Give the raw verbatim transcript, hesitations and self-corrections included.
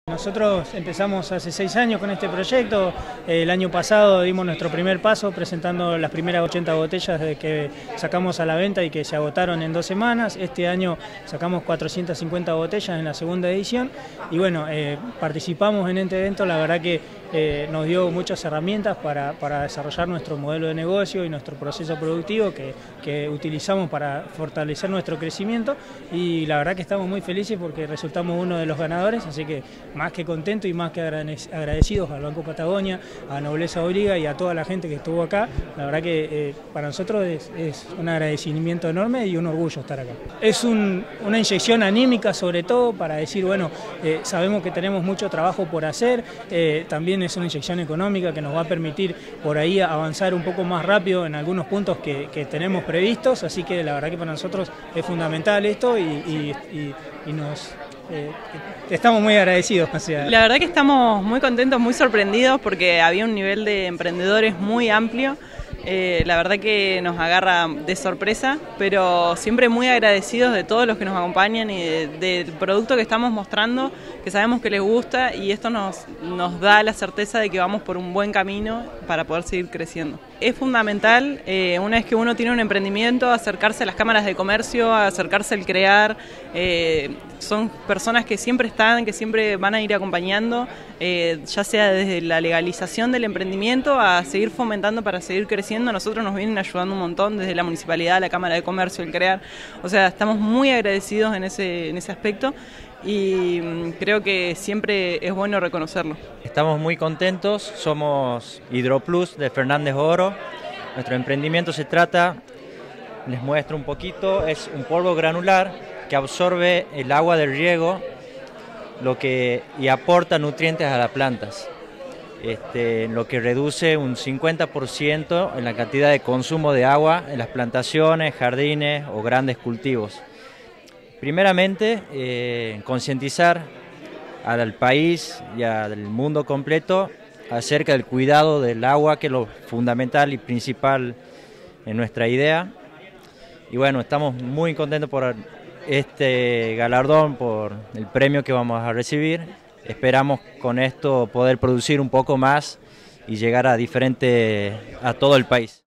Nosotros empezamos hace seis años con este proyecto. El año pasado dimos nuestro primer paso presentando las primeras ochenta botellas de que sacamos a la venta y que se agotaron en dos semanas. Este año sacamos cuatrocientas cincuenta botellas en la segunda edición y bueno, eh, participamos en este evento. La verdad que eh, nos dio muchas herramientas para, para desarrollar nuestro modelo de negocio y nuestro proceso productivo que, que utilizamos para fortalecer nuestro crecimiento, y la verdad que estamos muy felices porque resultamos uno de los ganadores, así que más que contento y más que agradecidos al Banco Patagonia, a Nobleza Obliga y a toda la gente que estuvo acá. La verdad que eh, para nosotros es, es un agradecimiento enorme y un orgullo estar acá. Es un, una inyección anímica sobre todo para decir, bueno, eh, sabemos que tenemos mucho trabajo por hacer, eh, también es una inyección económica que nos va a permitir por ahí avanzar un poco más rápido en algunos puntos que, que tenemos previstos, así que la verdad que para nosotros es fundamental esto y, y, y, y nos... Eh, estamos muy agradecidos. O sea. La verdad que estamos muy contentos, muy sorprendidos porque había un nivel de emprendedores muy amplio. Eh, la verdad que nos agarra de sorpresa, pero siempre muy agradecidos de todos los que nos acompañan y de, de, del producto que estamos mostrando, que sabemos que les gusta, y esto nos, nos da la certeza de que vamos por un buen camino para poder seguir creciendo. Es fundamental, eh, una vez que uno tiene un emprendimiento, acercarse a las cámaras de comercio, acercarse al crear. Eh, son personas que siempre están, que siempre van a ir acompañando, eh, ya sea desde la legalización del emprendimiento a seguir fomentando para seguir creciendo. Nosotros nos vienen ayudando un montón desde la municipalidad, la Cámara de Comercio, el crear. O sea, estamos muy agradecidos en ese, en ese aspecto, y creo que siempre es bueno reconocerlo. Estamos muy contentos, somos Hidroplus de Fernández Oro. Nuestro emprendimiento se trata, les muestro un poquito, es un polvo granular que absorbe el agua del riego lo que, y aporta nutrientes a las plantas, este, lo que reduce un cincuenta por ciento en la cantidad de consumo de agua en las plantaciones, jardines o grandes cultivos. Primeramente, eh, concientizar al país y al mundo completo acerca del cuidado del agua, que es lo fundamental y principal en nuestra idea. Y bueno, estamos muy contentos por este galardón, por el premio que vamos a recibir. Esperamos con esto poder producir un poco más y llegar a diferente, a todo el país.